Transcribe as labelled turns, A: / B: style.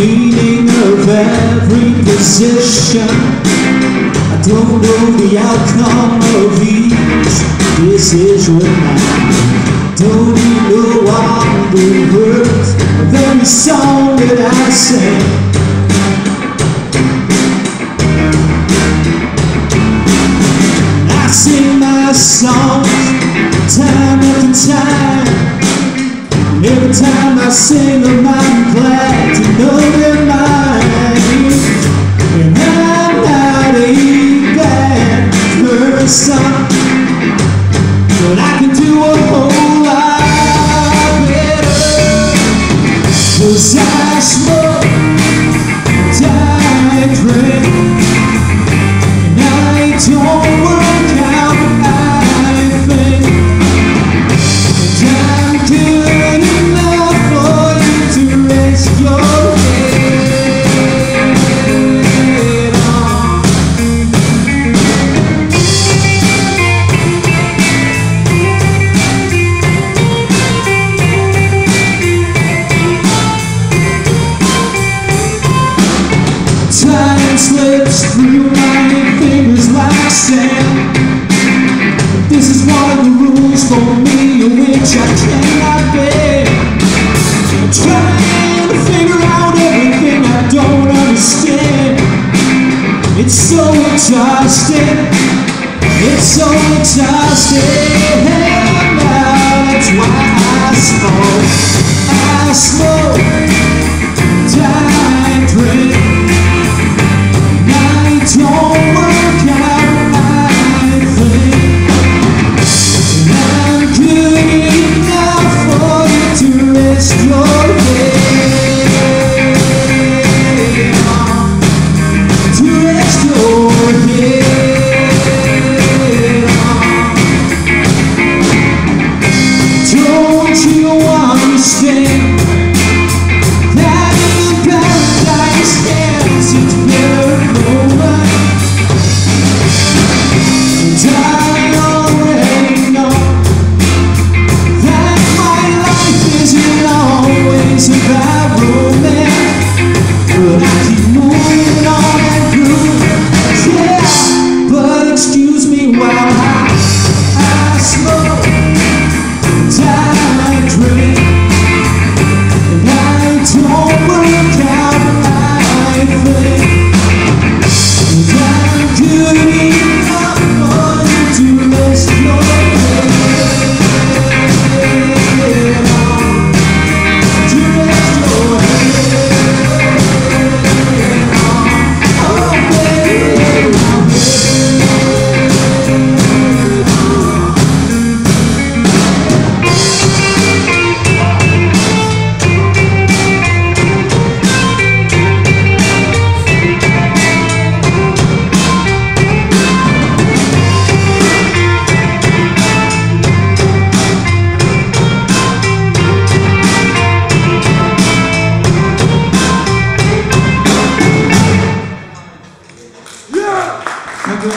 A: meaning of every position. I don't know the outcome of each decision. I don't even know all the words of every song that I sing. I sing my songs time after time. Every time I sing them, I'm glad to know they're mine. And I'm not a bad person, but I can do a whole lot better. 'Cause I smoke, I drink, and I don't work out, I think. And I'm good enough for you to rest your head on. Time slips through my fingers like sand. This is one of the rules for me, which I cannot bear. I'm trying to figure out everything I don't understand. It's so exhausting. It's so exhausting. Now that's why I smoke. I smoke, I drink. Don't work out, I think. And I'm good enough for you to rest your head on. To rest your head on. Don't you understand that in paradise there's its miracle? About romance, but I keep moving on and through. Yeah, but excuse me while I smoke, I drink, and I don't work out, I think. And I'm good enough for you to rest your head on.